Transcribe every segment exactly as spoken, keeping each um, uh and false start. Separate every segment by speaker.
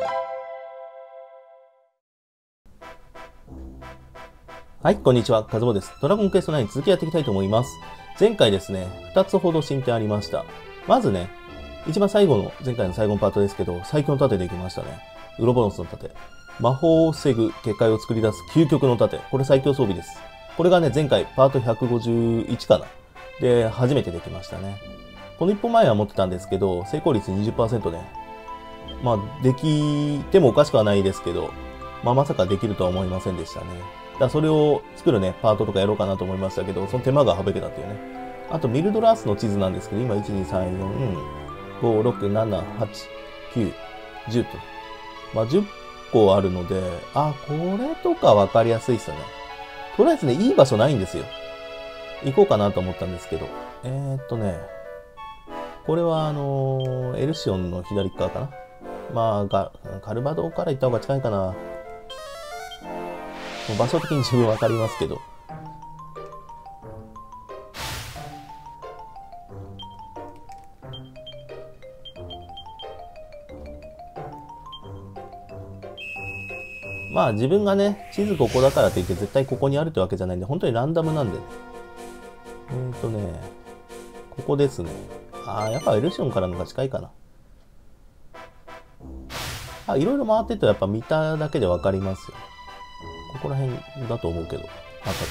Speaker 1: はい、こんにちは。カズボです。ドラゴンクエストナイン続きやっていきたいと思います。前回ですね、ふたつほど進展ありました。まずね、一番最後の、前回の最後のパートですけど、最強の盾できましたね。ウロボロスの盾。魔法を防ぐ結界を作り出す究極の盾。これ最強装備です。これがね、前回パートひゃくごじゅういちかな。で、初めてできましたね。この一歩前は持ってたんですけど、成功率 にじゅっパーセント ね。まあ、できてもおかしくはないですけど、まあ、まさかできるとは思いませんでしたね。だからそれを作るね、パートとかやろうかなと思いましたけど、その手間が省けたっていうね。あと、ミルドラースの地図なんですけど、今、いち、に、さん、よん、ご、ろく、なな、はち、きゅう、じゅうと。まあ、じゅっこあるので、あ、これとかわかりやすいっすね。とりあえずね、いい場所ないんですよ。行こうかなと思ったんですけど。えーっとね、これはあのー、エルシオンの左側かな。まあ、がカルバドから行った方が近いかな。場所的に自分わかりますけど。まあ自分がね、地図ここだからといって絶対ここにあるってわけじゃないんで、本当にランダムなんでね。えーとね、ここですね。ああ、やっぱエルシオンからのが近いかな。あ、いろいろ回ってるとやっぱ見ただけでわかりますよ。ここら辺だと思うけど。あったと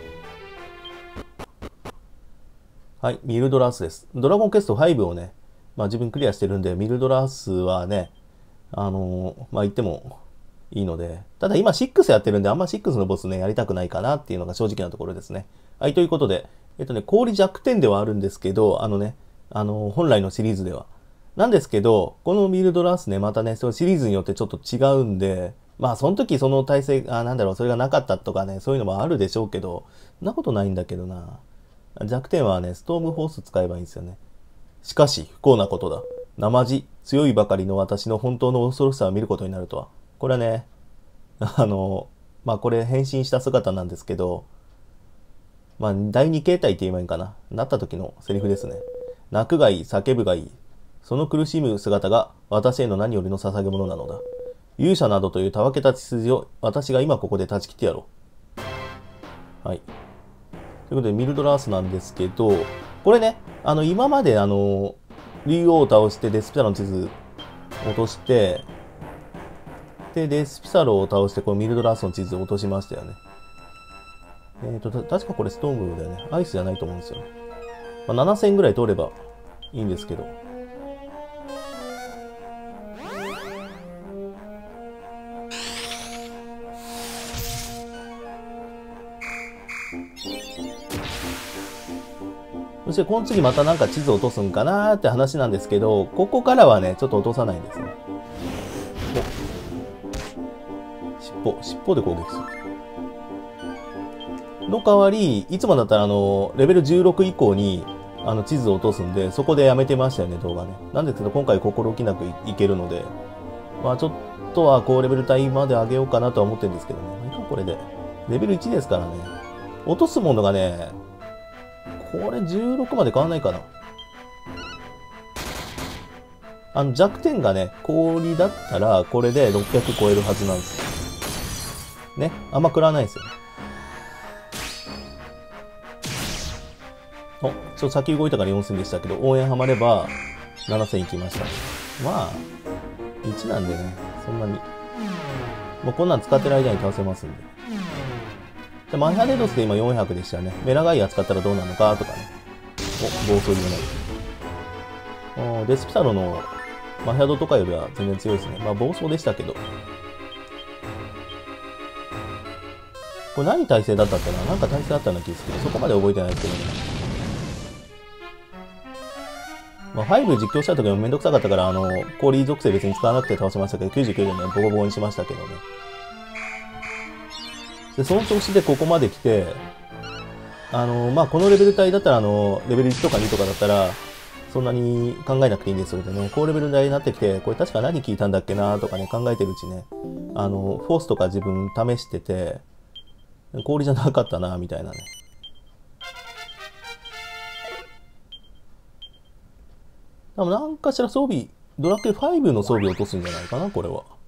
Speaker 1: か。はい、ミルドラースです。ドラゴンクエストファイブをね、まあ自分クリアしてるんで、ミルドラースはね、あのー、まあ言ってもいいので、ただ今シックスやってるんで、あんまシックスのボスね、やりたくないかなっていうのが正直なところですね。はい、ということで、えっとね、氷弱点ではあるんですけど、あのね、あのー、本来のシリーズでは。なんですけど、このミルドラースね、またね、そのシリーズによってちょっと違うんで、まあ、その時その体制、あ、なんだろう、それがなかったとかね、そういうのもあるでしょうけど、そんなことないんだけどな。弱点はね、ストームフォース使えばいいんですよね。しかし、不幸なことだ。生地、強いばかりの私の本当の恐ろしさを見ることになるとは。これはね、あの、まあこれ変身した姿なんですけど、まあ第二形態って言えばいいかな。なった時のセリフですね。泣くがいい、叫ぶがいい。その苦しむ姿が私への何よりの捧げ物なのだ。勇者などというたわけた血筋を私が今ここで断ち切ってやろう。はい。ということで、ミルドラースなんですけど、これね、あの、今まであの、竜王を倒してデスピサロの地図落として、で、デスピサロを倒して、このミルドラースの地図を落としましたよね。えっと、確かこれストームだよね。アイスじゃないと思うんですよね。まあ、ななせんぐらい通ればいいんですけど。そしてこの次またなんか地図落とすんかなーって話なんですけど、ここからはね、ちょっと落とさないんですね。尻尾、尻尾で攻撃する。の代わり、いつもだったらあの、レベルじゅうろく以降に、あの、地図を落とすんで、そこでやめてましたよね、動画ね。なんですけど、今回心置きなくいけるので、まあちょっとは高レベル帯まで上げようかなとは思ってるんですけどね。まあ、いいか、これで。レベルいちですからね。落とすものがね、これじゅうろくまで変わんないかな。あの弱点がね、氷だったらこれでろっぴゃく超えるはずなんですよ。ね。あんま食らわないですよね。お、ちょっと先動いたからよんせんでしたけど、応援はまればななせんいきました。まあ、いちなんでね、そんなに。もうこんなん使ってる間に倒せますんで。でマイハデドスで今よんひゃくでしたね。メラガイア使ったらどうなのかとかね。お、暴走にもなる。お、デスピサロのマヒャドとかよりは全然強いですね。まあ暴走でしたけど。これ何体制だったっけな、なんか体制あったような気ですけど、そこまで覚えてないですけどね。まあファイブ実況した時もめんどくさかったから、あの、氷属性別に使わなくて倒しましたけど、きゅうじゅうきゅうでね、ボコボコにしましたけどね。で、その調子でここまで来て、あの、まあ、このレベル帯だったら、あの、レベルいちとかにとかだったら、そんなに考えなくていいんですよね。高レベル帯になってきて、これ確か何聞いたんだっけなとかね、考えてるうちね、あの、フォースとか自分試してて、氷じゃなかったなみたいなね。多分何かしら装備、ドラクエファイブの装備を落とすんじゃないかな、これは。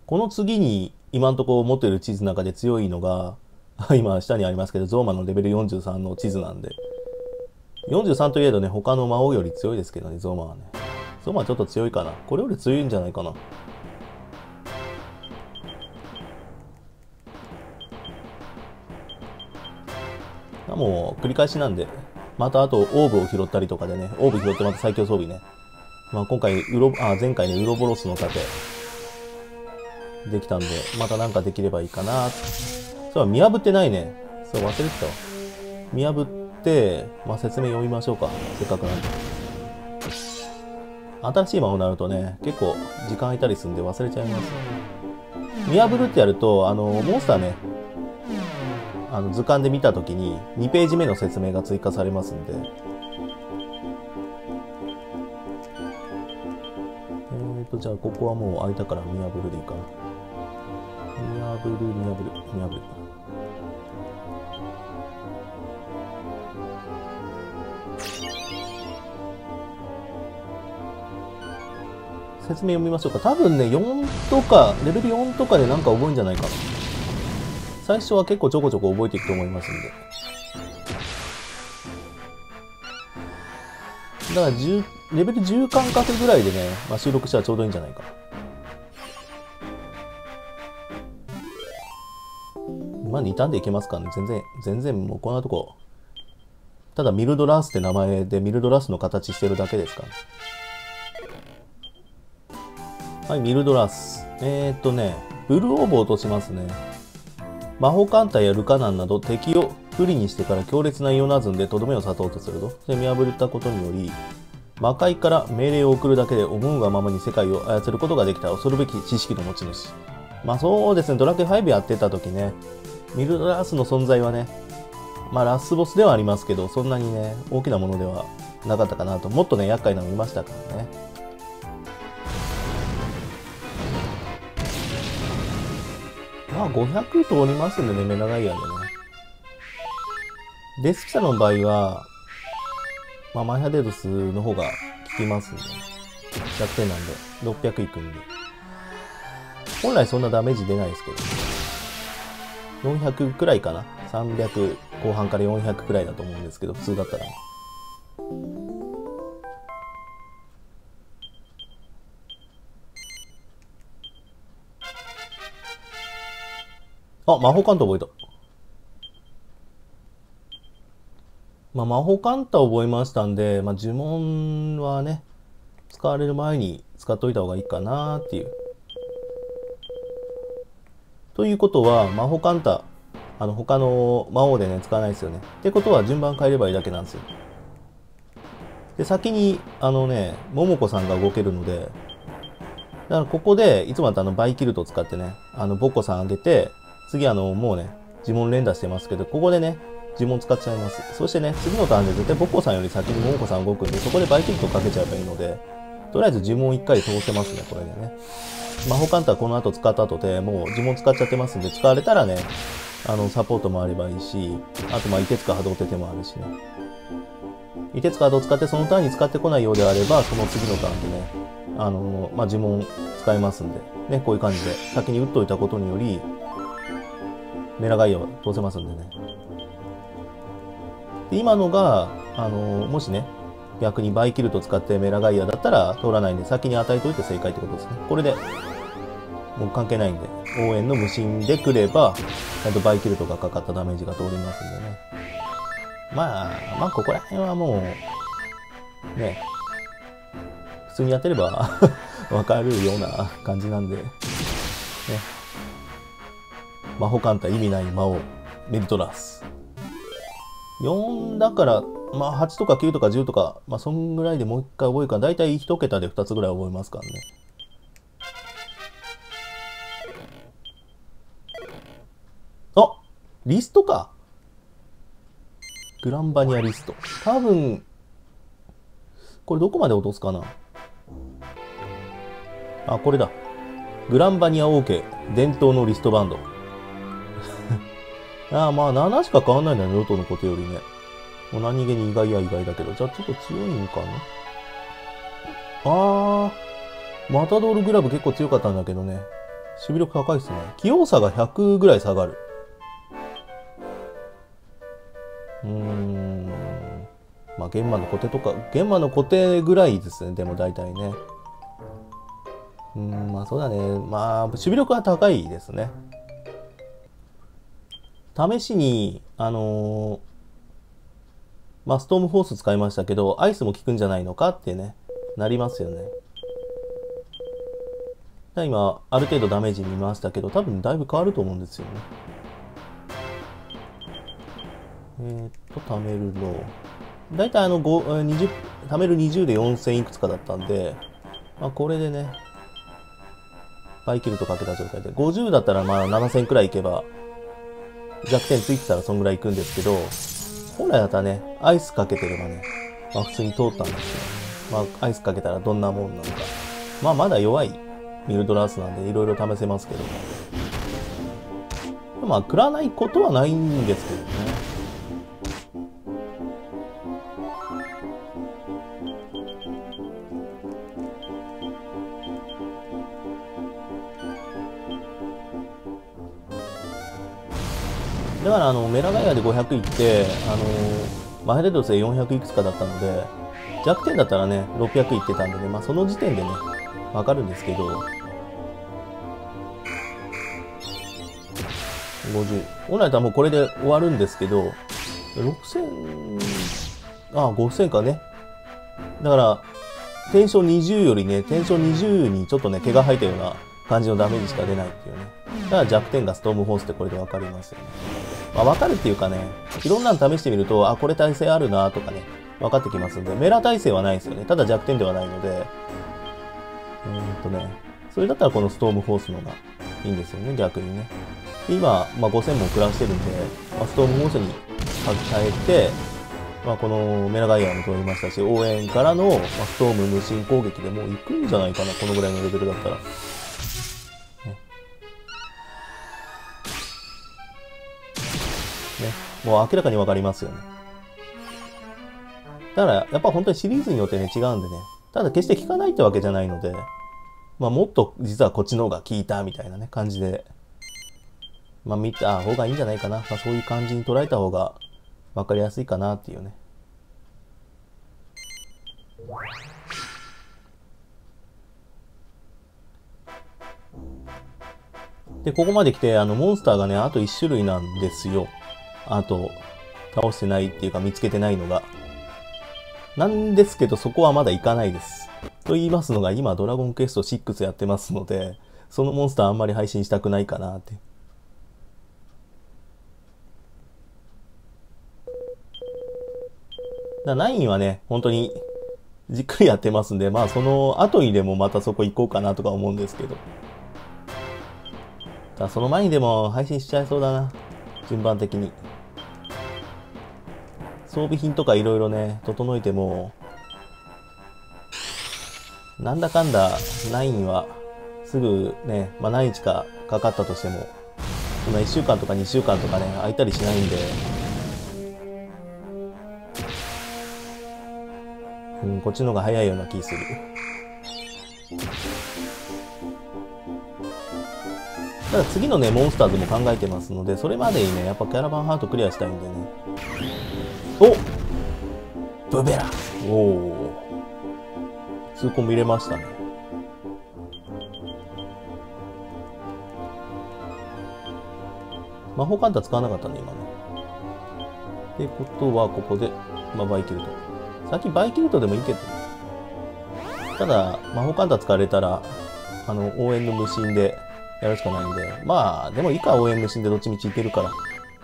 Speaker 1: この次に今んとこ持ってる地図の中で強いのが、今下にありますけど、ゾーマのレベルよんじゅうさんの地図なんで。よんじゅうさんといえどね、他の魔王より強いですけどね、ゾーマはね。ゾーマはちょっと強いかな。これより強いんじゃないかな。もう繰り返しなんで、またあとオーブを拾ったりとかでね、オーブ拾ってまた最強装備ね。まあ今回、ウロ、あ、前回ね、ウロボロスの盾、できたんで、またなんかできればいいかな。そう、見破ってないね。そう、忘れてたわ。見破って、まあ説明読みましょうか。せっかくなんで。新しい魔法になるとね、結構時間空いたりするんで忘れちゃいます。見破るってやると、あの、モンスターね、あの図鑑で見たときににページ目の説明が追加されますんで。えーと、じゃあここはもう空いたから見破るでいいかな。見破る、見破る、見破る。説明読みましょうか。多分ね、よんとか、レベルよんとかでなんか覚えんじゃないかな。最初は結構ちょこちょこ覚えていくと思いますんで。だからじゅう、レベルじゅう感覚ぐらいでね、まあ、収録したらちょうどいいんじゃないかな。まあ、にターンでいけますからね。全然、全然もうこんなとこ。ただミルドラースって名前でミルドラースの形してるだけですからね。はい、ミルドラース。えー、っとね、ブルーオーブを落としますね。魔法艦隊やルカナンなど敵を不利にしてから強烈なイオナズンでとどめを刺そうとすると。で見破ったことにより、魔界から命令を送るだけで思うがままに世界を操ることができた恐るべき知識の持ち主。まあそうですね、ドラクエファイブやってた時ね、ミルドラースの存在はね、まあラスボスではありますけど、そんなにね、大きなものではなかったかなと。もっとね、厄介なのいましたからね。まあごひゃく通りますんでね、メナガイアでね。デスピサの場合は、まあマイハデドスの方が効きますんで、ひゃくてんなんで、ろっぴゃくいくんで。本来そんなダメージ出ないですけど、よんひゃくくらいかな。さんびゃく後半からよんひゃくくらいだと思うんですけど、普通だったら。あ、魔法カンタ覚えた。まあ、魔法カンタ覚えましたんで、まあ、呪文はね、使われる前に使っといた方がいいかなっていう。ということは、魔法カンタ、あの、他の魔王でね、使わないですよね。ってことは、順番変えればいいだけなんですよ。で、先に、あのね、桃子さんが動けるので、だからここで、いつもだとあの、バイキルトを使ってね、あの、ボッコさん上げて、次あの、もうね、呪文連打してますけど、ここでね、呪文使っちゃいます。そしてね、次のターンで絶対ボッコさんより先に桃子さん動くんで、そこでバイキルトかけちゃえばいいので、とりあえず呪文いっかい通せますね、これでね。魔法カンタはこの後使った後で、もう呪文使っちゃってますんで、使われたらね、あの、サポートもあればいいし、あとまあ、凍てつか波動って手もあるしね。凍てつか波動を使ってそのターンに使ってこないようであれば、その次のターンでね、あの、まあ、呪文使えますんで、ね、こういう感じで、先に打っといたことにより、メラガイアは通せますんでね。で今のが、あの、もしね、逆にバイキルト使ってメラガイアだったら通らないんで、先に与えといて正解ってことですね。これで、もう関係ないんで、応援の無心で来れば、ちゃんとバイキルトがかかったダメージが通りますんでね。まあ、まあ、ここら辺はもう、ね、普通にやってればわかるような感じなんで、ね。魔法カンタ意味ない魔王、メルトラース。よんだから、まあはちとかきゅうとかじゅうとか、まあそんぐらいでもう一回覚えるから、だいたいいち桁でふたつぐらい覚えますからね。あ、リストか。グランバニアリスト。多分、これどこまで落とすかな。あ、これだ。グランバニア王家伝統のリストバンド。ああ、まあななしか変わんないんだよね、ロトのことよりね。もう何気に意外や意外だけど。じゃあちょっと強いんかな。あー、マタドールグラブ結構強かったんだけどね。 守備力高いですね。器用さがひゃくぐらい下がる。うーん。まあ、玄馬の固定とか、玄馬の固定ぐらいですね。でも大体ね。うーん、まあそうだね。まあ、守備力は高いですね。試しに、あのー、まあ、ストームフォース使いましたけど、アイスも効くんじゃないのかってね、なりますよね。今、ある程度ダメージ見ましたけど、多分だいぶ変わると思うんですよね。えー、っと、貯めるの。だいたいあの、にじゅう、貯めるにじゅうでよんせんいくつかだったんで、まあ、これでね、バイキルトかけた状態で、ごじゅうだったらまあななせんくらいいけば、弱点ついてたらそんぐらいいくんですけど、本来だったらね、アイスかけてればね、まあ普通に通ったんですよね。まあアイスかけたらどんなもんなのか。まあまだ弱いミルドラースなんでいろいろ試せますけども。まあ食らわないことはないんですけどね。だからあのメラガイアでごひゃくいって、あのマヘレドスでよんひゃくいくつかだったので、弱点だったらね、ろっぴゃくいってたんでね、まあその時点でね、わかるんですけど、ごじゅう。本来だったらもうこれで終わるんですけど、ろくせん、ああ、ごせんかね。だから、テンションにじゅうよりね、テンションにじゅうにちょっとね、毛が生えたような感じのダメージしか出ないっていうね。だから弱点がストームフォースってこれでわかりますよね。まあわかるっていうかね、いろんなの試してみると、あ、これ耐性あるなとかね、分かってきますんで、メラ耐性はないですよね。ただ弱点ではないので、えーっとね、それだったらこのストームフォースのがいいんですよね、逆にね。で今、まあ、ごせんも食らわしてるんで、まあ、ストームフォースに変えて、まあ、このメラガイアも通りましたし、応援からの、まあ、ストーム無心攻撃でもう行くんじゃないかな、このぐらいのレベルだったら。ね、ね、もう明らかにわかりますよね。だから、やっぱ本当にシリーズによってね、違うんでね。ただ決して効かないってわけじゃないので、まあもっと実はこっちの方が効いたみたいなね、感じで、まあ見た方がいいんじゃないかな。まあそういう感じに捉えた方がわかりやすいかなっていうね。で、ここまで来て、あの、モンスターがね、あといち種類なんですよ。あと、倒してないっていうか見つけてないのが。なんですけど、そこはまだいかないです。と言いますのが、今、ドラゴンクエストシックスやってますので、そのモンスターあんまり配信したくないかなって。だナインはね、本当に、じっくりやってますんで、まあ、その後にでもまたそこ行こうかなとか思うんですけど。だその前にでも配信しちゃいそうだな。順番的に。装備品とかいろいろね、整えても、なんだかんだナインはすぐね、まあ何日かかかったとしても、そんないっしゅうかんとかにしゅうかんとかね、空いたりしないんで、うん、こっちの方が早いような気する。ただ次のね、モンスターズも考えてますので、それまでにね、やっぱキャラバンハートクリアしたいんでね。おブベラおお痛恨見れましたね。魔法カンタ使わなかったね、今ね。ってことは、ここで、まあ、バイキルト。さっきバイキルトでもいいけど、ね、ただ、魔法カンタ使われたら、あの、応援の無心でやるしかないんで、まあ、でもいいか、応援無心でどっちみちいけるから。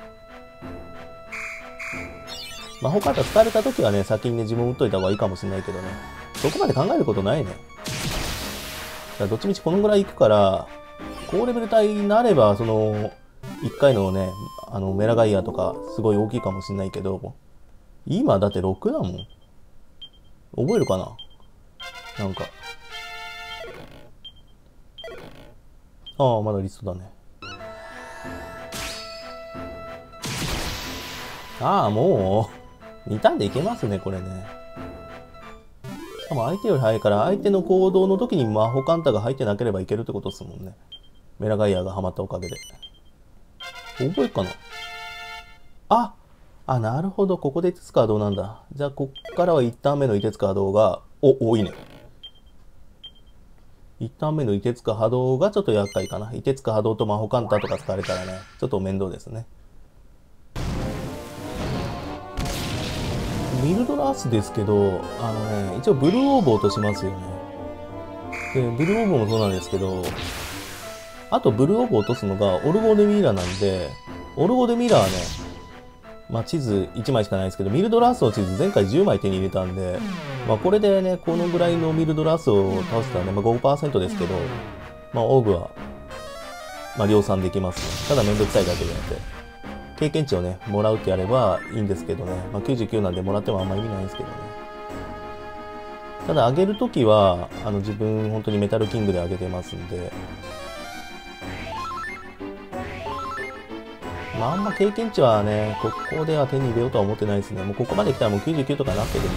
Speaker 1: 魔法カンタ使われた時はね、先にね、自分打っといた方がいいかもしれないけどね。そこまで考えることないね。だからどっちみちこのぐらいいくから、高レベル帯になれば、その、いっかいのね、あの、メラガイアとか、すごい大きいかもしれないけど、今だってろくだもん。覚えるかななんか。ああ、まだリストだね。ああ、もう、にターンでいけますね、これね。しかも相手より早いから、相手の行動の時に魔法カンタが入ってなければいけるってことですもんね。 メラガイアがハマったおかげで。覚えっかなあ、あ、なるほど。ここで凍てつく波動なんだ。じゃあ、こっからはいちターン目の凍てつく波動が、お、多いね。いちターン目の凍てつく波動がちょっと厄介かな。凍てつく波動と魔法カンターとか使われたらね、ちょっと面倒ですね。ミルドラースですけど、あのね、一応ブルーオーブを落としますよね。で、ブルーオーブもそうなんですけど、あとブルーオーブを落とすのがオルゴーデミラーなんで、オルゴーデミラーはね、まあ地図いちまいしかないですけど、ミルドラースの地図前回じゅうまい手に入れたんで、まあこれでね、このぐらいのミルドラースを倒せたらね、まあ ごパーセント ですけど、まあオーブは、まあ量産できますね。ただめんどくさいだけであって。経験値をね、もらうってやればいいんですけどね。まあ、きゅうじゅうきゅうなんでもらってもあんま意味ないんですけどね。ただ、上げるときは、あの、自分、本当にメタルキングで上げてますんで。まあ、あんま経験値はね、ここでは手に入れようとは思ってないですね。もうここまで来たらもうきゅうじゅうきゅうとかなってるんで。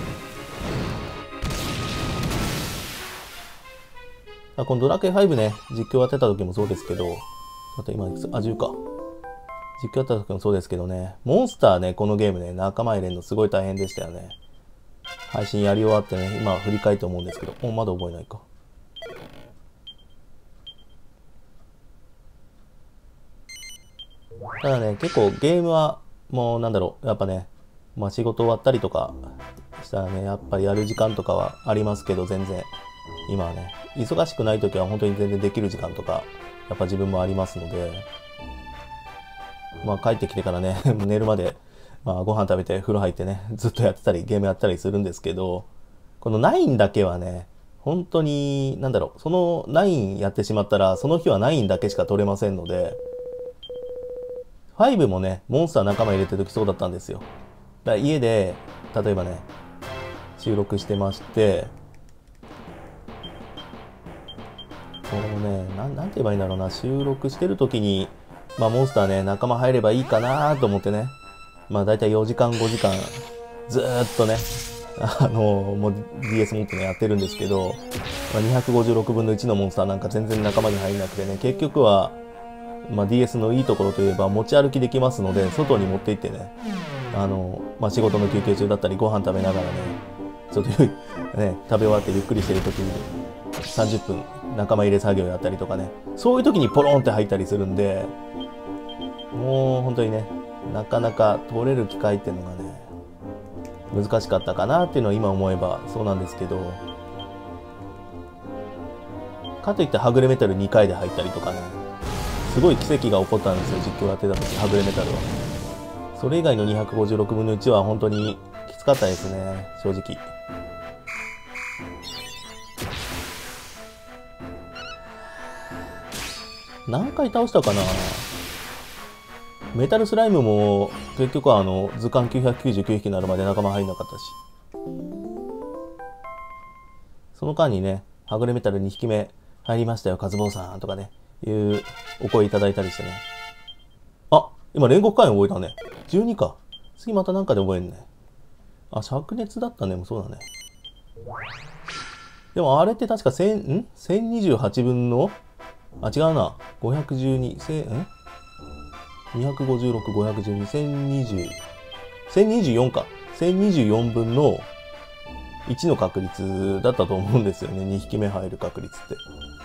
Speaker 1: あ、このドラクエファイブね、実況やってた時もそうですけど、あと今いくつ、あ、じゅうか。実況やった時もそうですけどね、モンスターね、このゲームね、仲間入れるのすごい大変でしたよね。配信やり終わってね、今振り返って思うんですけど、お、まだ覚えないか。ただね、結構ゲームは、もうなんだろう、やっぱね、まあ仕事終わったりとかしたらね、やっぱりやる時間とかはありますけど、全然、今はね、忙しくない時は本当に全然できる時間とか、やっぱ自分もありますので、まあ帰ってきてからね、寝るまで、まあご飯食べて風呂入ってね、ずっとやってたり、ゲームやったりするんですけど、このナインだけはね、本当に、なんだろう、そのナインやってしまったら、その日はナインだけしか取れませんので、ファイブもね、モンスター仲間入れてる時そうだったんですよ。だから家で、例えばね、収録してまして、このね、なん、なんて言えばいいんだろうな、収録してる時に、まあモンスターね、仲間入ればいいかなと思ってね、まあ大体よじかんごじかん、ずーっとね、あのー、もう ディーエス 持ってね、やってるんですけど、まあ、にひゃくごじゅうろくぶんのいちのモンスターなんか全然仲間に入んなくてね、結局は、まあ、ディーエス のいいところといえば持ち歩きできますので、外に持って行ってね、あのー、まあ仕事の休憩中だったりご飯食べながらね、ちょっとね、食べ終わってゆっくりしてる時に、さんじゅっぷん仲間入れ作業やったりとかね、そういう時にポロンって入ったりするんで、もう本当にね、なかなか通れる機会っていうのがね、難しかったかなっていうのは今思えばそうなんですけど、かといってはぐれメタルにかいで入ったりとかね、すごい奇跡が起こったんですよ、実況やってた時、はぐれメタルは。それ以外のにひゃくごじゅうろくぶんのいちは本当にきつかったですね、正直。何回倒したかな。メタルスライムも結局はあの図鑑きゅうひゃくきゅうじゅうきゅうひきになるまで仲間入んなかったし、その間にね、はぐれメタルにひきめ入りましたよ、カズボウさんとかね、いうお声いただいたりしてね。あ、今煉獄火炎覚えたね。じゅうにか。次またなんかで覚えるね。あ、灼熱だったね、もうそうだね。でもあれって確かせん、ん ?せんにじゅうはちぶんの、あ、違うな。ごひゃくじゅうに、せん、んにひゃくごじゅうろく、ごひゃくじゅうに、せんにじゅう、せんにじゅうよんか。せんにじゅうよんぶんのいちの確率だったと思うんですよね。にひきめ入る確率って。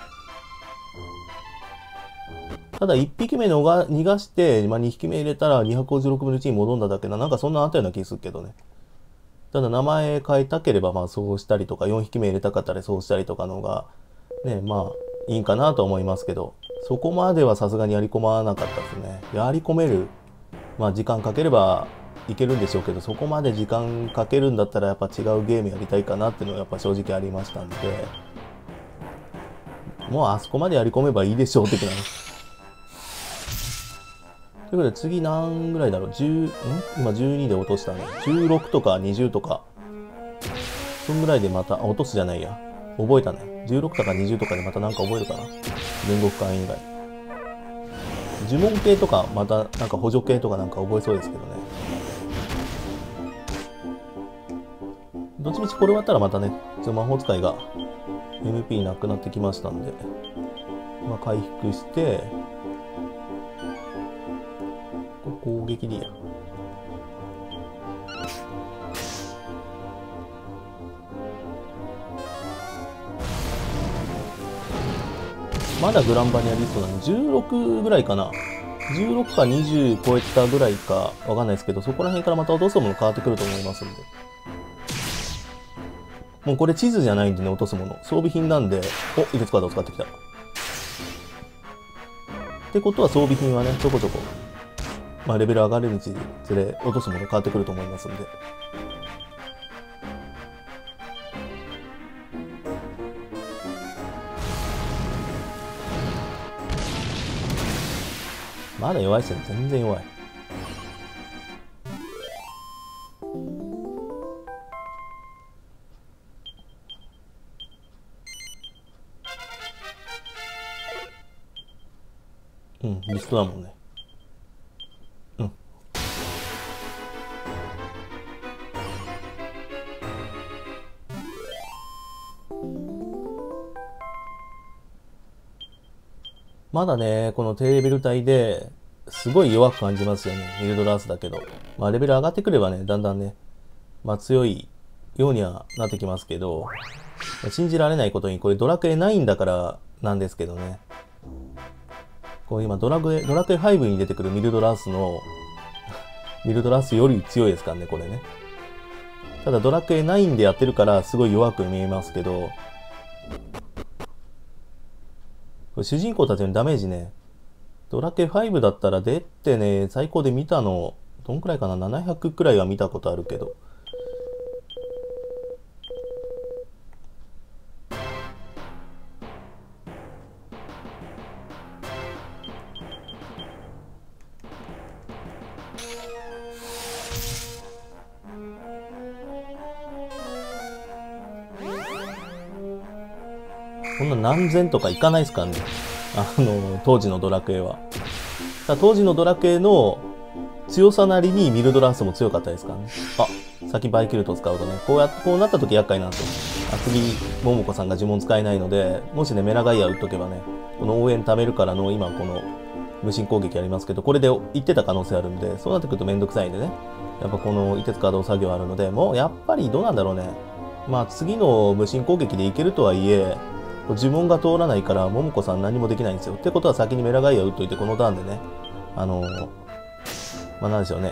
Speaker 1: ただいっぴきめのが逃がして、まあ、にひきめ入れたらにひゃくごじゅうろくぶんのいちに戻んだだけな。なんかそんなあったような気するけどね。ただ名前変えたければまあそうしたりとか、よんひきめ入れたかったらそうしたりとかのが、ね、まあいいんかなと思いますけど、そこまではさすがにやり込まなかったですね。やり込める、まあ時間かければいけるんでしょうけど、そこまで時間かけるんだったらやっぱ違うゲームやりたいかなっていうのはやっぱ正直ありましたんで、もうあそこまでやり込めばいいでしょう的な。ということで次何ぐらいだろう、じゅう、ん今じゅうにで落としたね。じゅうろくとかにじゅうとか、そんぐらいでまた、あ、落とすじゃないや。覚えたね。じゅうろくとかにじゅうとかでまたなんか覚えるかな。煉獄火炎以外。呪文系とか、またなんか補助系とかなんか覚えそうですけどね。どっちみちこれ終わったらまたね、魔法使いが エムピー なくなってきましたんで。 まあ、回復して、これ攻撃でいいや。まだグランバニアリストなんでじゅうろくぐらいかな。じゅうろくかにじゅう超えたぐらいかわかんないですけど、そこら辺からまた落とすもの変わってくると思いますんで。もうこれ地図じゃないんでね、落とすもの。装備品なんで、お、いくつかを使ってきた。ってことは装備品はね、ちょこちょこ、まあレベル上がるにつれ落とすもの変わってくると思いますんで。まだ弱いっすよね。全然弱い。うん、リストだもんね。うん。まだね、この低レベル帯ですごい弱く感じますよね。ミルドラースだけど。まあレベル上がってくればね、だんだんね、まあ強いようにはなってきますけど、信じられないことにこれドラクエナインだからなんですけどね。こう今ドラクエ、ドラクエファイブに出てくるミルドラースのミルドラースより強いですからね、これね。ただドラクエナインでやってるからすごい弱く見えますけど、これ主人公たちのダメージね、ドラクエファイブだったら出てね、最高で見たの、どんくらいかな ?ななひゃく くらいは見たことあるけど。こんな何千とかいかないですからね。あの、当時のドラクエは。当時のドラクエの強さなりにミルドラースも強かったですからね。あ、先バイキルト使うとね、こうやって、こうなった時厄介なんですよ。あ、次、桃子さんが呪文使えないので、もしね、メラガイア打っとけばね、この応援貯めるからの、今この無心攻撃ありますけど、これで行ってた可能性あるんで、そうなってくるとめんどくさいんでね。やっぱこの凍てつ稼働作業あるので、もうやっぱりどうなんだろうね。まあ次の無心攻撃でいけるとはいえ、呪文が通らないから、桃子さん何もできないんですよ。ってことは先にメラガイア打っといて、このターンでね、あのー、まあなんでしょうね。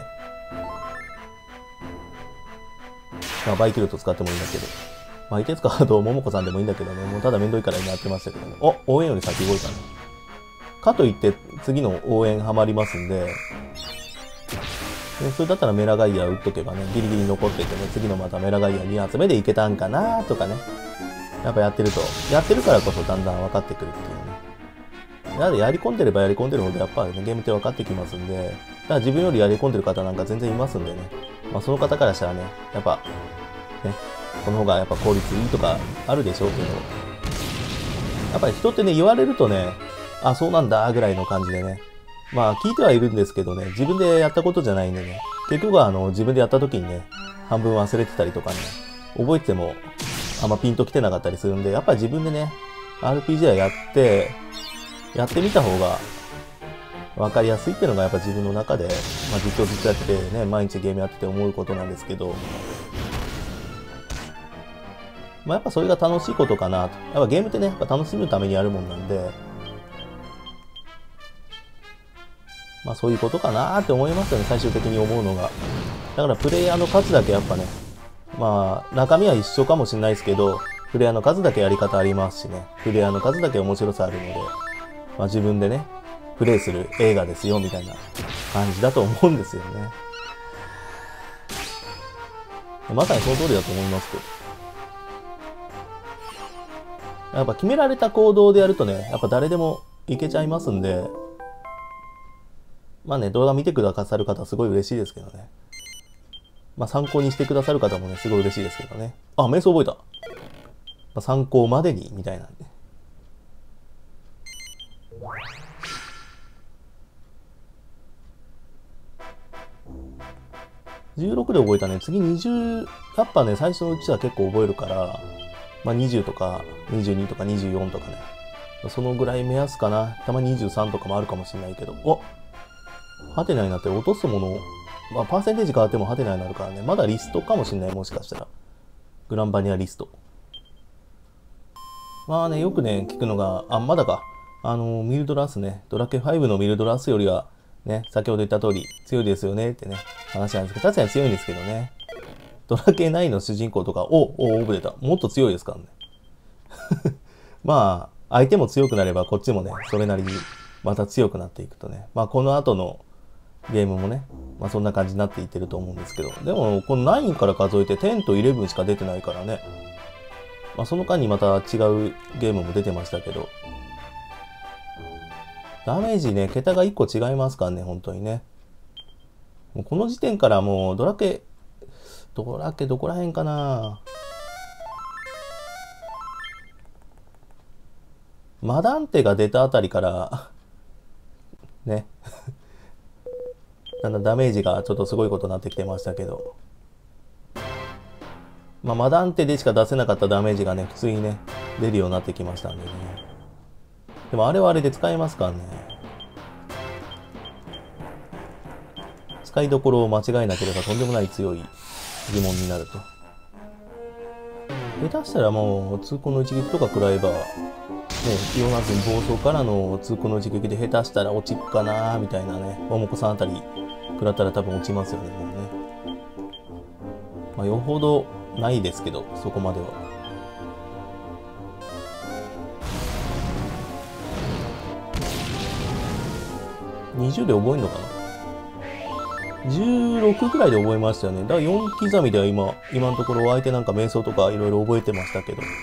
Speaker 1: まあバイキルト使ってもいいんだけど。まあ、いてつかと桃子さんでもいいんだけどね、もうただめんどいから今やってましたけどね。お、応援より先動いたね。かといって次の応援ハマりますんで、でそれだったらメラガイア打っとけばね、ギリギリ残っててね、次のまたメラガイアに発目でいけたんかなとかね。やっぱやってると、やってるからこそだんだん分かってくるっていうね。なのでやり込んでればやり込んでるほどやっぱね、ゲームって分かってきますんで、だから自分よりやり込んでる方なんか全然いますんでね。まあその方からしたらね、やっぱ、ね、この方がやっぱ効率いいとかあるでしょうけど、やっぱり人ってね、言われるとね、あ、そうなんだ、ぐらいの感じでね。まあ聞いてはいるんですけどね、自分でやったことじゃないんでね、結局はあの、自分でやった時にね、半分忘れてたりとかね、覚えてても、あんまピンときてなかったりするんで、やっぱり自分でね、アールピージー はやって、やってみた方が分かりやすいっていうのがやっぱ自分の中で、まあ実況ずっとやっててね、毎日ゲームやってて思うことなんですけど、まあやっぱそれが楽しいことかなと。やっぱゲームってね、やっぱ楽しむためにやるもんなんで、まあそういうことかなーって思いますよね、最終的に思うのが。だからプレイヤーの数だけやっぱね、まあ中身は一緒かもしれないですけど、プレイヤーの数だけやり方ありますしね、プレイヤーの数だけ面白さあるので、まあ自分でね、プレイする映画ですよみたいな感じだと思うんですよね。まさにその通りだと思いますけど。やっぱ決められた行動でやるとね、やっぱ誰でもいけちゃいますんで、まあね、動画見てくださる方はすごい嬉しいですけどね。まあ参考にしてくださる方もね、すごい嬉しいですけどね。あ、瞑想覚えた。まあ、参考までに、みたいなんで。じゅうろくで覚えたね。次にじゅう、やっぱね、最初のうちは結構覚えるから、まあにじゅうとかにじゅうにとかにじゅうよんとかね。 そのぐらい目安かな。たまににじゅうさんとかもあるかもしれないけど。おハテナになって落とすもの、まあ、パーセンテージ変わってもハテナになるからね。まだリストかもしれない、もしかしたら。グランバニアリスト。まあね、よくね、聞くのが、あ、まだか。あの、ミルドラスね。ドラケファイブのミルドラスよりは、ね、先ほど言った通り、強いですよねってね、話なんですけど、確かに強いんですけどね。ドラケナインの主人公とか、お、お、オブ出た。もっと強いですからね。まあ、相手も強くなれば、こっちもね、それなりにまた強くなっていくとね。まあ、この後のゲームもね、まあそんな感じになっていってると思うんですけど。でも、このナインから数えてじゅうとじゅういちしか出てないからね。まあ、その間にまた違うゲームも出てましたけど。ダメージね、桁がいっこ違いますからね、本当にね。もうこの時点からもう、ドラケ、ドラケどこら辺かな。マダンテが出たあたりから、ね。だんだんダメージがちょっとすごいことになってきてましたけど。まあ、マダンテでしか出せなかったダメージがね、普通にね、出るようになってきましたんでね。でもあれはあれで使えますからね。使いどころを間違えなければとんでもない強い疑問になると。下手したらもう痛恨の一撃とか食らえば、ね、ヨナ君暴走からの痛恨の一撃で下手したら落ちっかなーみたいなね、桃子さんあたり食らったら多分落ちますよね、もうね。まあ、よほどないですけど、そこまでは。にじゅうで覚えるのかなじゅうろくくらいで覚えましたよね。だからよん刻みでは今、今のところ相手なんか瞑想とかいろいろ覚えてましたけど。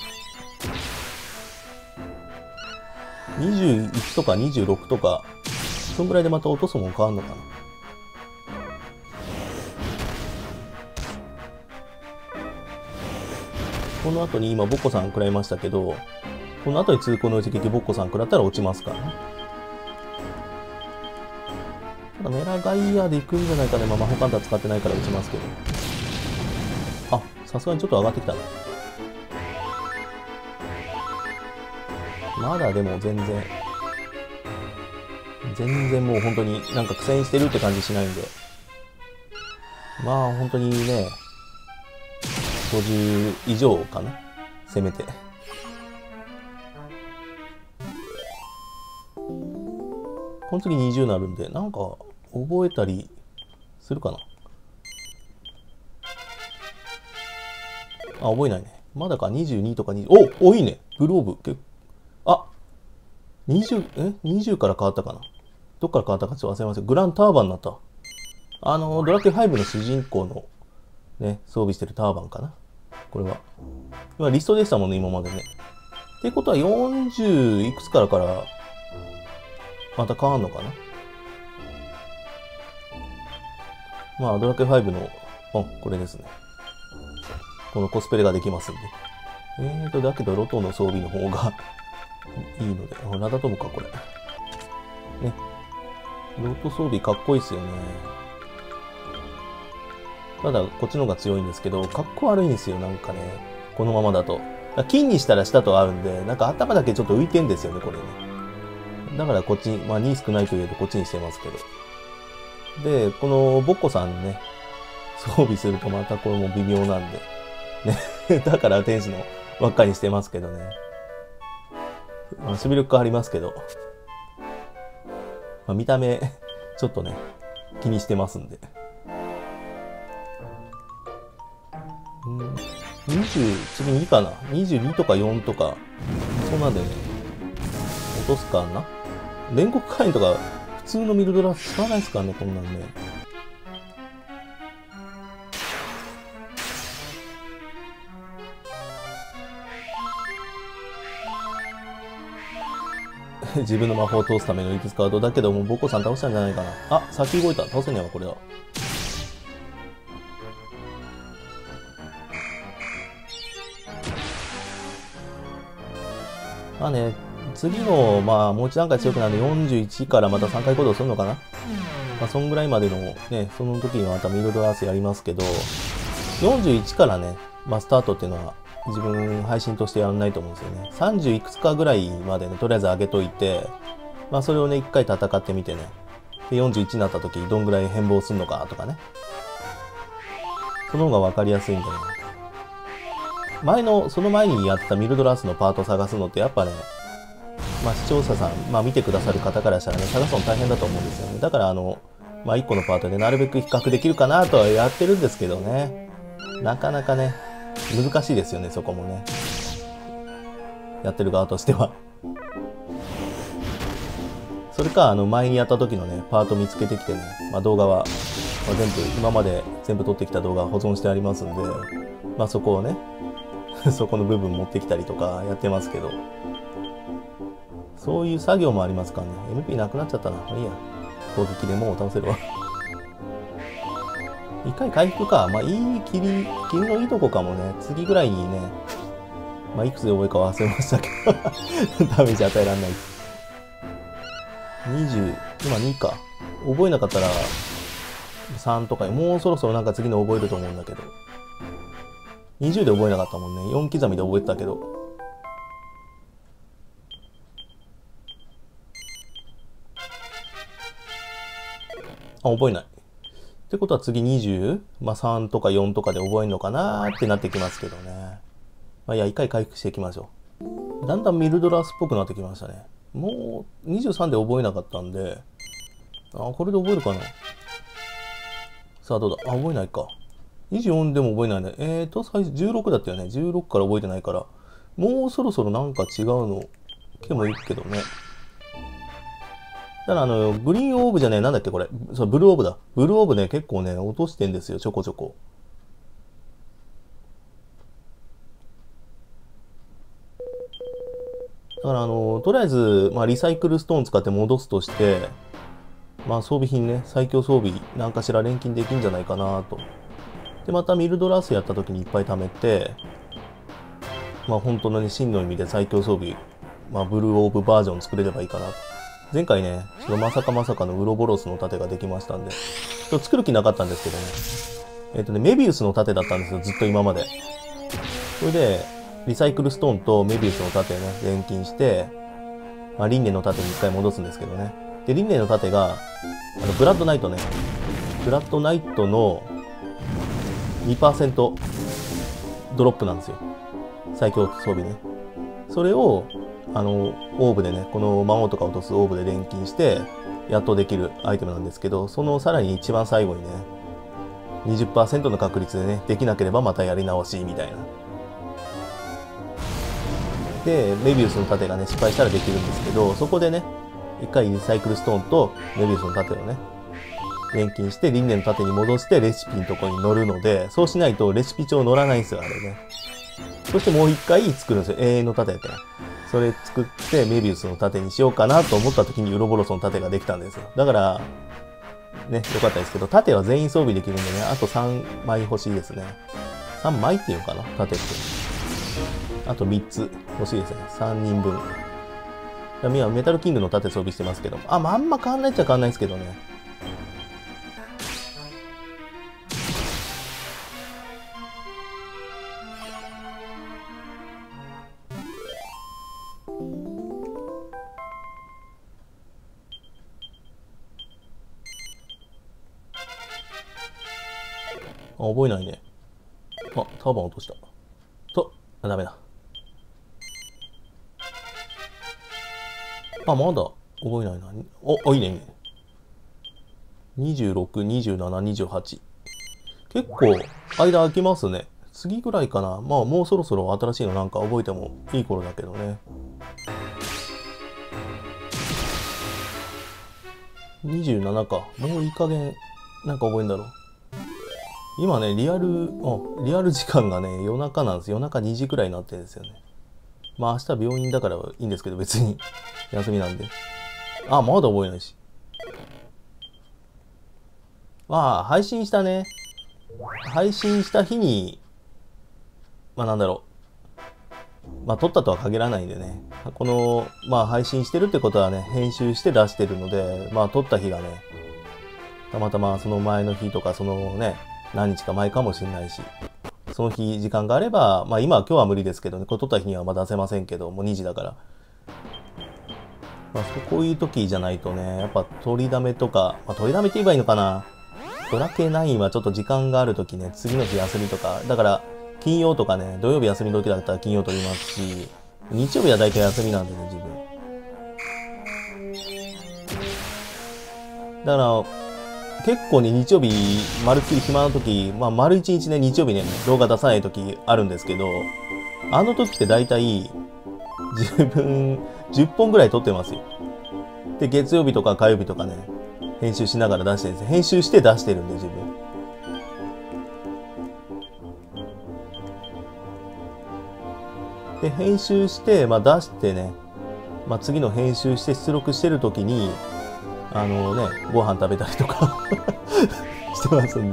Speaker 1: にじゅういちとかにじゅうろくとか、そんぐらいでまた落とすもん変わんのかな。この後に今、ボッコさん食らいましたけど、この後に痛恨の一撃ボッコさん食らったら落ちますからね。ただメラガイアで行くんじゃないかね。まあ、魔法カンタ使ってないから打ちますけど。あ、さすがにちょっと上がってきたね。まだでも全然、全然もう本当になんか苦戦してるって感じしないんで。まあ本当にね、ごじゅう以上かな。せめて。この次にじゅうになるんで、なんか覚えたりするかな。あ、覚えないね。まだか、にじゅうにとかにじゅう、おお、いいね。グローブ。結あ、にじゅう、え ?にじゅう から変わったかな。どっから変わったかちょっと忘れました。グランターバンになった。あの、ドラケファイブの主人公のね、装備してるターバンかな。これは。今リストでしたもんね、今までね。ってことはよんじゅういくつからから、また変わんのかな。まあ、ドラケファイブの、あ、これですね。このコスプレができますんで。えーと、だけど、ロトの装備の方がいいので。あ、ラダトムか、これ。ね。ロト装備かっこいいっすよね。ただ、こっちの方が強いんですけど、かっこ悪いんですよ、なんかね。このままだと。金にしたら下とあるんで、なんか頭だけちょっと浮いてんですよね、これね。だからこっち、まあに少ないといえどこっちにしてますけど。で、このボッコさんね、装備するとまたこれも微妙なんで。ね。だから天使のばっかりしてますけどね。まあ、守備力変わりますけど。まあ、見た目、ちょっとね、気にしてますんで。うん、にじゅう、次にかな ?にじゅうに とかよんとか、そんなんでね、落とすかな。煉獄火炎とか、普通のミルドラ使わないですからね、こんなんね。自分の魔法を通すためのいくつかワードだけども、ボコさん倒したんじゃないかな。あ、先動いた。倒せねえわ、これは。まあね、次の、まあ、もう一段階強くなるんで、よんじゅういちからまたさんかい行動するのかな。まあ、そんぐらいまでのね、その時にまたミルドラースやりますけど、よんじゅういちからね、まあ、スタートっていうのは自分配信としてやらないと思うんですよね。さんじゅういくつかぐらいまでね、とりあえず上げといて、まあそれをね、一回戦ってみてね。で、よんじゅういちになった時どんぐらい変貌するのかとかね。その方が分かりやすいんだよね。前の、その前にやったミルドラースのパート探すのってやっぱね、まあ視聴者さん、まあ見てくださる方からしたらね、探すの大変だと思うんですよね。だからあの、まあいっこのパートでなるべく比較できるかなとはやってるんですけどね。なかなかね、難しいですよね、そこもね。やってる側としては。それか、あの、前にやった時のね、パート見つけてきてね、まあ動画は、まあ、全部、今まで全部撮ってきた動画保存してありますんで、まあそこをね、そこの部分持ってきたりとかやってますけど、そういう作業もありますからね。エムピー なくなっちゃったな。まあいいや。攻撃でもう倒せるわ。一回回復か。まあいい切り、切りのいいとこかもね。次ぐらいにね、まあいくつで覚えか忘れましたけど、ダメージ与えられない。にじゅう、今にか。覚えなかったらさんとか、もうそろそろなんか次の覚えると思うんだけど。にじゅうで覚えなかったもんね。よん刻みで覚えてたけど。あ、覚えない。ってことは次にじゅう、まあさんとかよんとかで覚えるのかなーってなってきますけどね。まあいや、一回回復していきましょう。だんだんミルドラースっぽくなってきましたね。もうにじゅうさんで覚えなかったんで、あ、これで覚えるかな。さあどうだ。あ、覚えないか。にじゅうよんでも覚えないね。えーと、最初じゅうろくだったよね。じゅうろくから覚えてないから、もうそろそろなんか違うの、けもいいけどね。ただあの、グリーンオーブじゃねえ、なんだっけこれ。そう、ブルーオーブだ。ブルーオーブね、結構ね、落としてんですよ、ちょこちょこ。だからあの、とりあえず、まあ、リサイクルストーン使って戻すとして、まあ、装備品ね、最強装備、なんかしら錬金できんじゃないかなと。で、またミルドラースやった時にいっぱい貯めて、まあ、本当のね、真の意味で最強装備、まあ、ブルーオーブバージョン作れればいいかなと。前回ね、そのまさかまさかのウロボロスの盾ができましたんで、ちょっと作る気なかったんですけどね。えっとね、メビウスの盾だったんですよ、ずっと今まで。それで、リサイクルストーンとメビウスの盾をね、錬金して、まあ、輪廻の盾に一回戻すんですけどね。で、輪廻の盾が、あの、ブラッドナイトね。ブラッドナイトの にパーセント ドロップなんですよ。最強装備ね。それを、あの、オーブでね、この魔王とか落とすオーブで錬金して、やっとできるアイテムなんですけど、そのさらに一番最後にね、にじゅっパーセント の確率でね、できなければまたやり直し、みたいな。で、メビウスの盾がね、失敗したらできるんですけど、そこでね、一回リサイクルストーンとメビウスの盾をね、錬金して、輪廻の盾に戻してレシピのとこに乗るので、そうしないとレシピ帳乗らないんですよ、あれね。そしてもう一回作るんですよ。永遠の盾やってね。それ作ってメビウスの盾にしようかなと思った時にウロボロスの盾ができたんですよ。だから、ね、よかったですけど、盾は全員装備できるんでね、あとさんまい欲しいですね。さんまいっていうのかな盾って。あとみっつ欲しいですね。さんにんぶん。今メタルキングの盾装備してますけど、あ、まあ、あんま変わんないっちゃ変わんないですけどね。あ、覚えないね。あ、ターバン落とした。と、あ、ダメだ。あ、まだ覚えないな。お、お、いいね、いいね。にじゅうろく、にじゅうなな、にじゅうはち。結構、間空きますね。次ぐらいかな。まあ、もうそろそろ新しいのなんか覚えてもいい頃だけどね。にじゅうななか。もういい加減、なんか覚えんだろう。今ね、リアル、あ、リアル時間がね、夜中なんです。夜中にじくらいになってるんですよね。まあ明日病院だからいいんですけど、別に。休みなんで。あ、まだ覚えないし。まあ、配信したね。配信した日に、まあなんだろう。まあ撮ったとは限らないんでね。この、まあ配信してるってことはね、編集して出してるので、まあ撮った日がね、たまたまその前の日とかそのね、何日か前かもしれないし。 その日時間があれば、まあ今は今日は無理ですけどね、これ撮った日にはまだ出せませんけど、もうにじだから。まあ、こういう時じゃないとね、やっぱ取りだめとか、まあ、取りだめって言えばいいのかな。ドラケナインはちょっと時間がある時ね、次の日休みとか、だから金曜とかね、土曜日休みの時だったら金曜取りますし、日曜日は大体休みなんでね、自分。だから、結構ね、日曜日、丸っきり暇な時、まあ丸一日ね、日曜日ね、動画出さない時あるんですけど、あの時って大体、自分、じゅっぽんぐらい撮ってますよ。で、月曜日とか火曜日とかね、編集しながら出してるんです。編集して出してるんで、自分。で、編集して、まあ出してね、まあ次の編集して出力してる時に、あのね、ご飯食べたりとかしてますんで。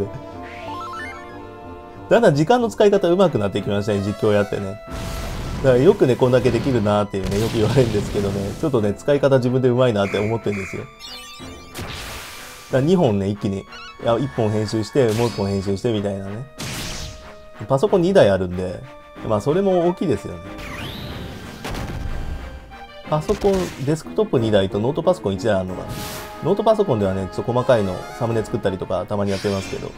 Speaker 1: だんだん時間の使い方上手くなってきましたね、実況やってね。だからよくね、こんだけできるなーっていうね、よく言われるんですけどね、ちょっとね、使い方自分で上手いなって思ってるんですよ。だからにほんね、一気に、いや、いっぽん編集して、もういっぽん編集してみたいなね。パソコンにだいあるんで、まあそれも大きいですよね。パソコン、デスクトップにだいとノートパソコンいちだいあるのかな。ノートパソコンではね、ちょっと細かいの、サムネ作ったりとかたまにやってますけど。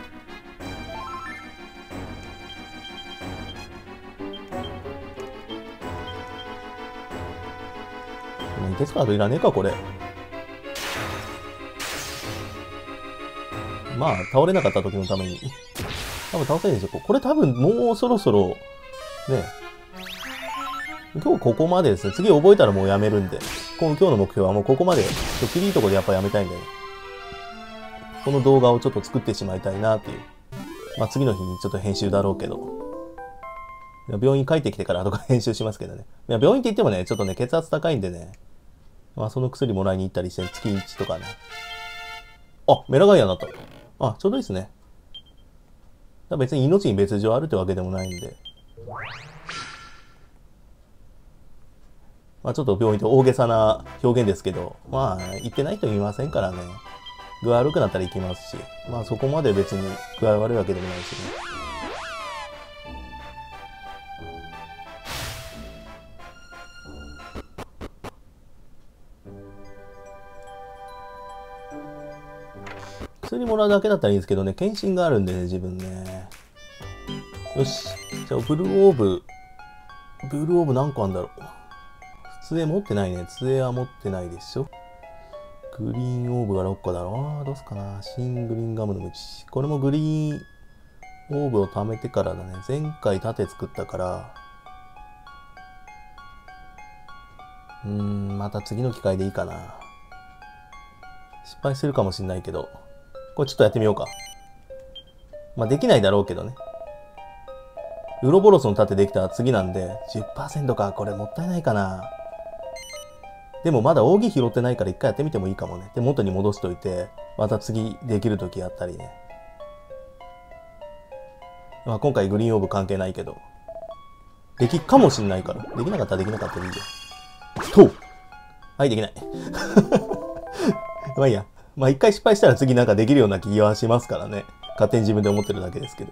Speaker 1: デスカードいらねえか、これ。まあ、倒れなかった時のために。多分倒せるでしょ。これ多分もうそろそろ、ね。今日ここまでですね。次覚えたらもうやめるんで。今日の目標はもうここまで。ちょっといいとこでやっぱやめたいんでね。この動画をちょっと作ってしまいたいなっていう。まあ次の日にちょっと編集だろうけど。病院帰ってきてからとか編集しますけどね。いや、病院って言ってもね、ちょっとね、血圧高いんでね。まあその薬もらいに行ったりして、月いちとかね。あ、メラガイアになった。あ、ちょうどいいですね。別に命に別状あるってわけでもないんで。まあちょっと病院って大げさな表現ですけど、まあ行ってない人いませんからね。具合悪くなったら行きますし、まあそこまで別に具合悪いわけでもないしね。薬もらうだけだったらいいんですけどね、検診があるんでね、自分ね。よし。じゃあ、ブルーオーブ。ブルーオーブ何個あるんだろう。杖持ってないね。杖は持ってないでしょ。グリーンオーブがろっこだろ。どうすかな。新グリーンガムの虫。これもグリーンオーブを貯めてからだね。前回盾作ったから。うーん、また次の機会でいいかな。失敗するかもしんないけど。これちょっとやってみようか。まあできないだろうけどね。ウロボロスの盾できたら次なんで、じゅっパーセント か。これもったいないかな。でもまだ扇拾ってないから一回やってみてもいいかもね。で、元に戻しといて、また次できるときやったりね。まあ今回グリーンオーブ関係ないけど。できっかもしんないから。できなかったらできなかったでいいよ。とはい、できない。まあいいや。まあ一回失敗したら次なんかできるような気はしますからね。勝手に自分で思ってるだけですけど。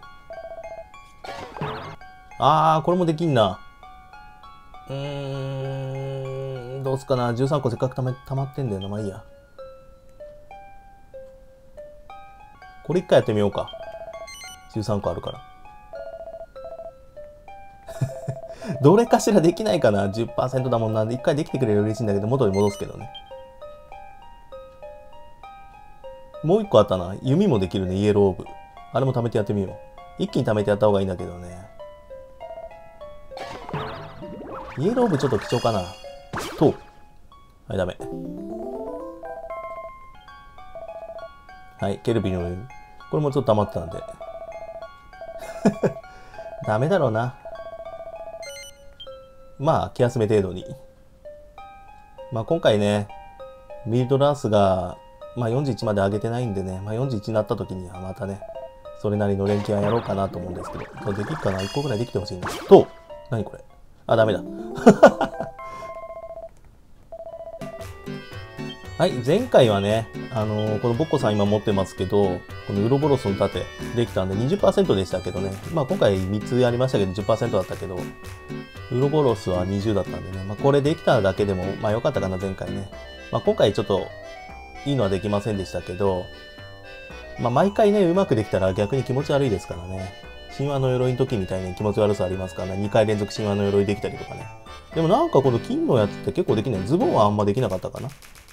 Speaker 1: あー、これもできんな。うーん、どうすかな。じゅうさんこせっかくため、溜まってんだよな。まあいいや。これ一回やってみようか。じゅうさんこあるから。どれかしらできないかな。じゅっパーセント だもんなんで、一回できてくれる嬉しいんだけど、元に戻すけどね。もう一個あったな。弓もできるね。イエローオーブ。あれも貯めてやってみよう。一気に貯めてやった方がいいんだけどね。イエローオーブちょっと貴重かな。と。はい、ダメ。はい、ケルビンの弓。これもちょっと溜まってたんで。ダメだろうな。まあ、気休め程度に。まあ今回ね、ミルドラースが、まあよんじゅういちまで上げてないんでね、まあよんじゅういちになった時にはまたね、それなりの連携はやろうかなと思うんですけど、できるかな ?いっ 個ぐらいできてほしいな。と、何これあ、ダメだ。ははい、前回はね、あのーこのボッコさん今持ってますけど、このウロボロスの盾できたんで にじゅっパーセント でしたけどね、まあ今回みっつやりましたけど じゅっパーセント だったけど、ウロボロスはにじゅうだったんでね、まあこれできただけでも、まあ良かったかな、前回ね。まあ今回ちょっといいのはできませんでしたけど、まあ毎回ね、うまくできたら逆に気持ち悪いですからね。神話の鎧の時みたいに気持ち悪さありますからね、にかい連続神話の鎧できたりとかね。でもなんかこの金のやつって結構できない。ズボンはあんまできなかったかな。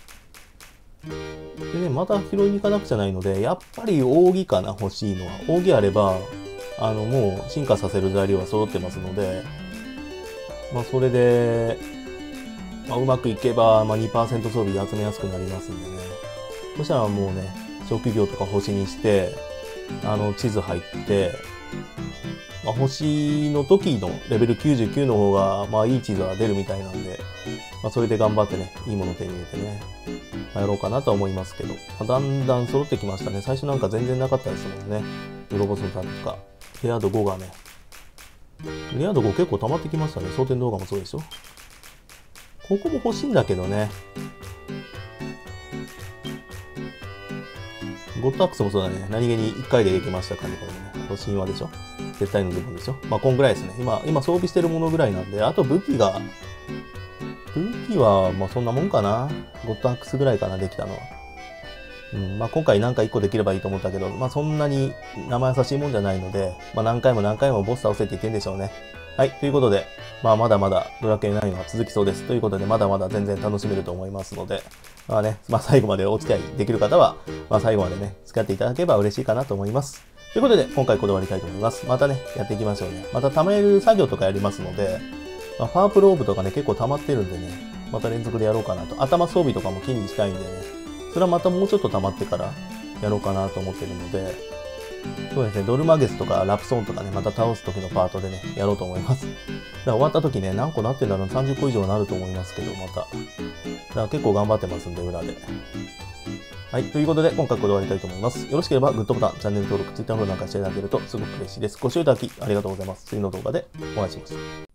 Speaker 1: でね、また拾いに行かなくちゃないので、やっぱり扇かな、欲しいのは。扇あれば、あの、もう進化させる材料は揃ってますので、まあ、それで、まあ、うまくいけば、まあ、にパーセント 装備集めやすくなりますんでね。そしたらもうね、職業とか星にして、あの、地図入って、まあ、星の時のレベルきゅうじゅうきゅうの方が、まあ、いい地図は出るみたいなんで、まあ、それで頑張ってね、いいもの手に入れてね、まあ、やろうかなとは思いますけど、まあ、だんだん揃ってきましたね。最初なんか全然なかったですもんね。ウロボスのタンとか。レア度ごがね。レア度ご結構溜まってきましたね。蒼天動画もそうでしょ。ここも欲しいんだけどね。ゴッドアックスもそうだね。何気にいっかいでできましたからね、これね。これ神話でしょ。絶対のズボンでしょ。まあ、こんぐらいですね。今、今装備してるものぐらいなんで、あと武器が、武器は、まあそんなもんかな。ゴッドアックスぐらいかな、できたのは。うん、まあ今回なんかいっこできればいいと思ったけど、まあそんなに生優しいもんじゃないので、まあ何回も何回もボス倒せって言ってんでしょうね。はい、ということで、まあまだまだドラクエナインは続きそうです。ということで、まだまだ全然楽しめると思いますので、まあね、まあ最後までお付き合いできる方は、まあ最後までね、付き合っていただければ嬉しいかなと思います。ということで、今回こだわりたいと思います。またね、やっていきましょうね。また貯める作業とかやりますので、まあ、パープルオーブとかね、結構溜まってるんでね、また連続でやろうかなと。頭装備とかも金にしたいんでね、それはまたもうちょっと溜まってからやろうかなと思ってるので、そうですね、ドルマゲスとかラプソンとかね、また倒す時のパートでね、やろうと思います。だから終わった時ね、何個なってんだろう、さんじゅっこ以上なると思いますけど、また。だから結構頑張ってますんで、裏で。はい。ということで、今回こだわりたいと思います。よろしければ、グッドボタン、チャンネル登録、Twitter フォローなんかしていただけるとすごく嬉しいです。ご視聴いただきありがとうございます。次の動画でお会いしましょう。